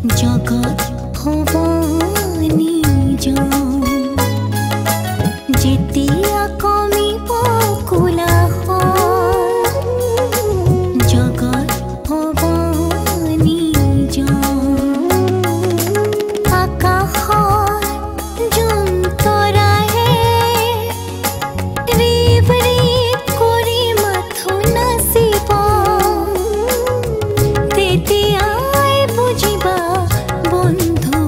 জগত হ'ব নিজন যেতিয়া কমিব কোলাহল জগত হ'ব নিজন আকাশৰ জোন তৰায়ে ৰিব ৰিব কৰি মাথো নাচিব তেতিয়াই বুজিবা বন্ধু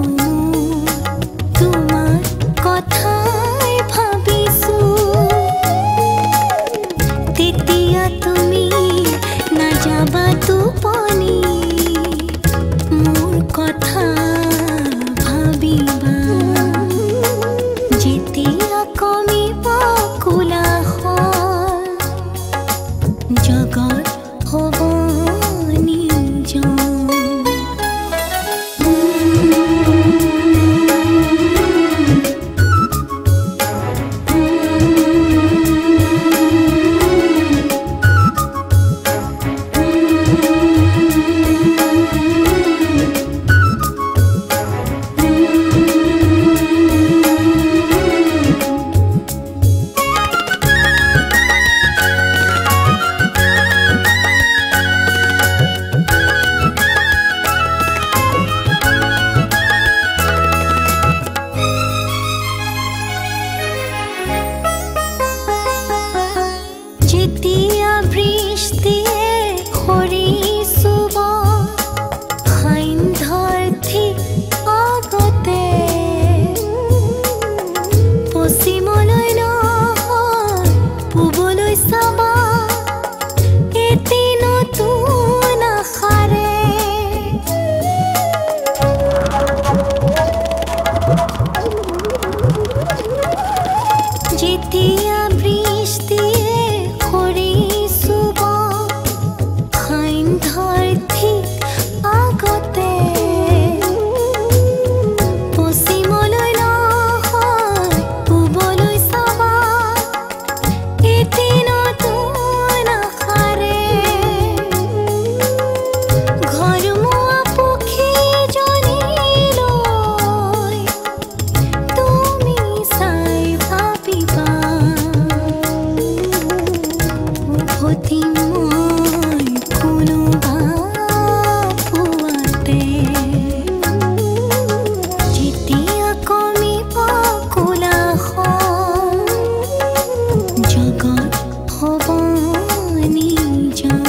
তোমাৰ কথাই ভাবিছো তেতিয়া তুমি নাযাবা টোপনি মোৰ কথা ভাবিবা যেতিয়া কমিব কোলাহল জগত হ'ব নিজন যেতিয়া বৃষ্টিয়ে খৰি চুব সান্ধ্যৰ ঠিক আগতে পশ্চিমলৈ নহয় পূবলৈ চাবা এটি নতুন আশাৰে যেতিয়া বৃষ্টিয়ে খৰি চুব সান্ধ্যৰ ঠিক আগতে পশ্চিমলৈ নহয় পূবলৈ চাবা এটি নতুন আশাৰে ঘৰমুৱা পক্ষীজনীলৈ তুমি চাই ভাবিবা উভতি মই কোনোবা পুৱাতে যেতিয়া কমিব কোলাহল জগত হ'ব নিজন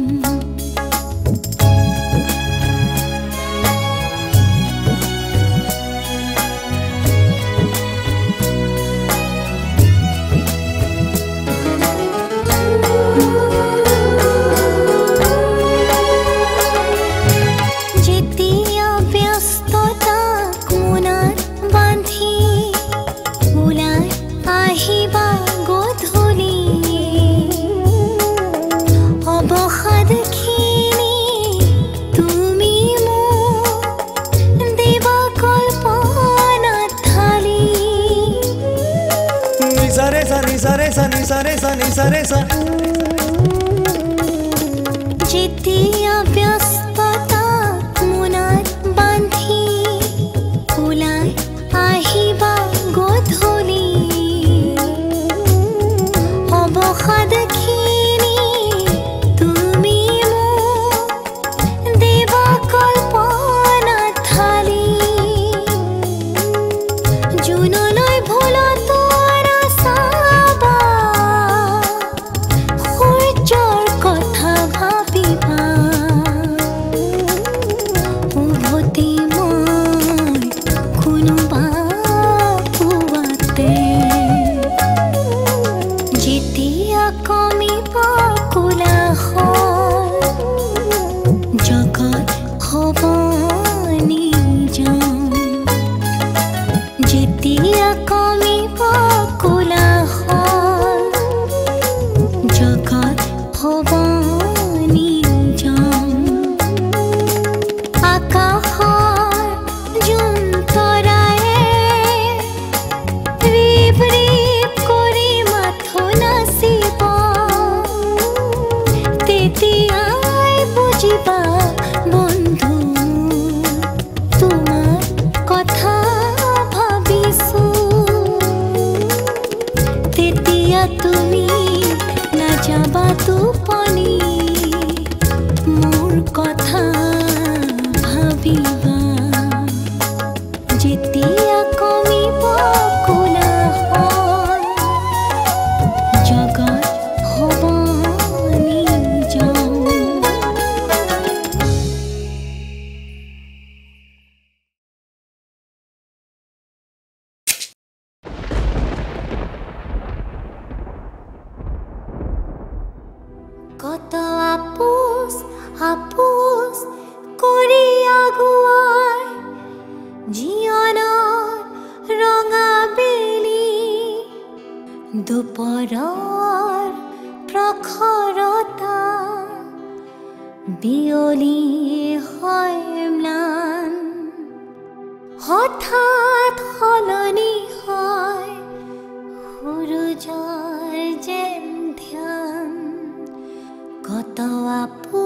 যেতিয়া ব্যস্ততাক মোনাত বান্ধি ওলাই আহিবা গধূলি অৱসাদখিনি তুমি মোক দিবা কল্পনাত ঢালি নিসারে সা নিসারে সা নিসারে সা নিসারে সা যেতিয়া ব্যস্ততাক মোনাত বান্ধি ওলাই আহিবা গধূলি অৱসাদখিনি তুমি মোক দিবা কল্পনাত ঢালি জোনলৈ ভুলতো নাচাবা সূৰ্যৰ কথা ভাবিবা উভতি মই কোনোবা পুৱাতে যেতিয়া কমিব কোলাহল জগত হ'ব নিজন যেতিয়া কমিব কোলাহল জগত হ'ব নিজন আকাশৰ জোন তৰায়ে ৰিব ৰিব কৰি মাথো নাচিব তেতিয়াই বুজিবা বন্ধু দুপৰৰ প্ৰখৰতা বিয়লি হয় ম্লান হঠাৎ সলনি হয় সূৰুযৰ যেন ধ্যান কত আপু